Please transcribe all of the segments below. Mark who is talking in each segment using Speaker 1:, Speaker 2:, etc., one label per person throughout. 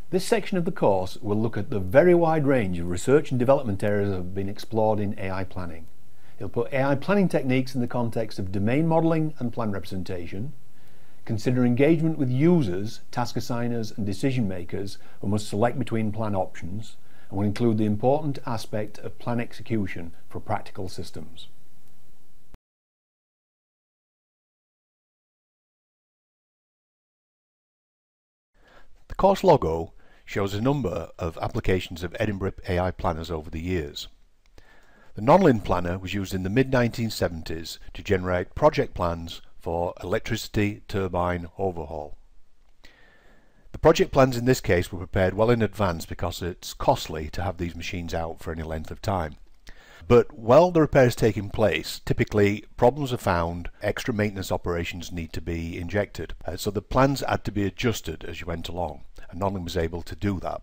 Speaker 1: This section of the course will look at the very wide range of research and development areas that have been explored in AI planning. It'll put AI planning techniques in the context of domain modelling and plan representation, consider engagement with users, task assigners and decision makers who must select between plan options, and will include the important aspect of plan execution for practical systems. The course logo shows a number of applications of Edinburgh AI planners over the years. The Nonlin planner was used in the mid-1970s to generate project plans for electricity turbine overhaul. The project plans in this case were prepared well in advance because it's costly to have these machines out for any length of time. But while the repair is taking place, typically problems are found, extra maintenance operations need to be injected. So the plans had to be adjusted as you went along, and Nonlin was able to do that.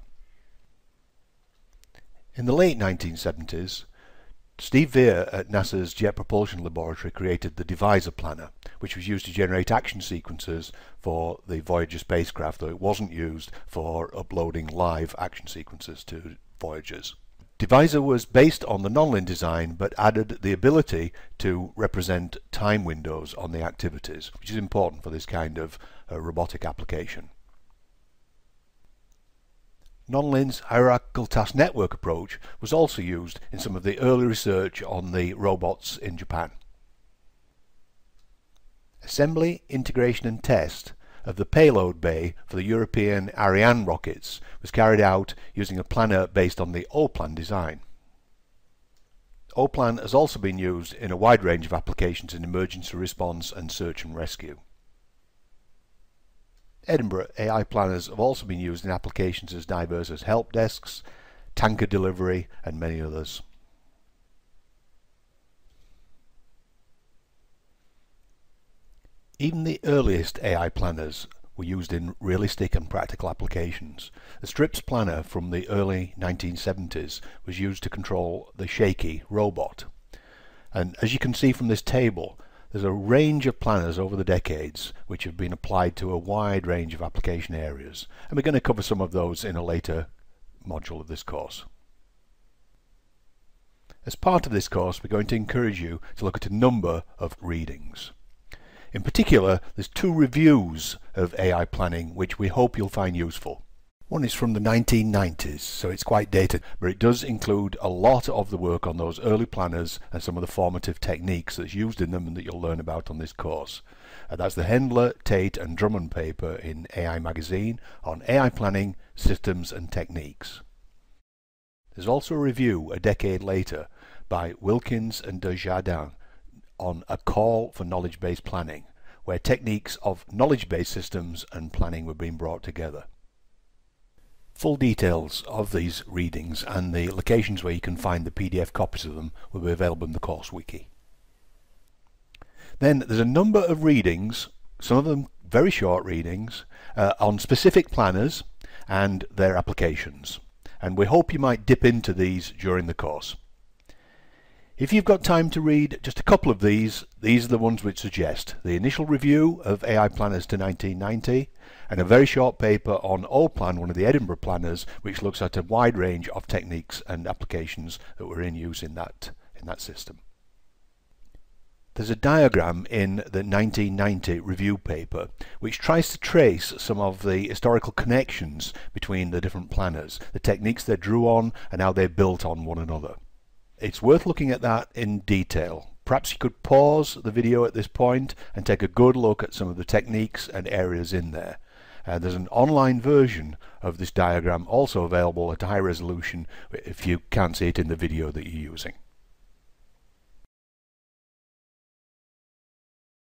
Speaker 1: In the late 1970s, Steve Veer at NASA's Jet Propulsion Laboratory created the Divisor Planner, which was used to generate action sequences for the Voyager spacecraft, though it wasn't used for uploading live action sequences to Voyagers. Divisor was based on the Nonlin design but added the ability to represent time windows on the activities, which is important for this kind of robotic application. Nonlin's hierarchical task network approach was also used in some of the early research on the robots in Japan. Assembly, integration and test of the payload bay for the European Ariane rockets was carried out using a planner based on the AIPLAN design. AIPLAN has also been used in a wide range of applications in emergency response and search and rescue. Edinburgh AI planners have also been used in applications as diverse as help desks, tanker delivery and many others. Even the earliest AI planners were used in realistic and practical applications. The STRIPS planner from the early 1970s was used to control the shaky robot. And as you can see from this table, there's a range of planners over the decades which have been applied to a wide range of application areas. And we're going to cover some of those in a later module of this course. As part of this course, we're going to encourage you to look at a number of readings. In particular, there's two reviews of AI planning which we hope you'll find useful. One is from the 1990s, so it's quite dated, but it does include a lot of the work on those early planners and some of the formative techniques that's used in them and that you'll learn about on this course. That's the Hendler, Tate and Drummond paper in AI Magazine on AI planning, systems and techniques. There's also a review a decade later by Wilkins and Desjardins on A Call for Knowledge-Based Planning, where techniques of knowledge-based systems and planning were being brought together. Full details of these readings and the locations where you can find the PDF copies of them will be available in the course wiki. Then there's a number of readings, some of them very short readings, on specific planners and their applications, and we hope you might dip into these during the course. If you've got time to read just a couple of these are the ones which suggest the initial review of AI planners to 1990 and a very short paper on AIPLAN, one of the Edinburgh planners, which looks at a wide range of techniques and applications that were in use in that system. There's a diagram in the 1990 review paper which tries to trace some of the historical connections between the different planners, the techniques they drew on and how they built on one another. It's worth looking at that in detail. Perhaps you could pause the video at this point and take a good look at some of the techniques and areas in there. There's an online version of this diagram also available at a high resolution if you can't see it in the video that you're using.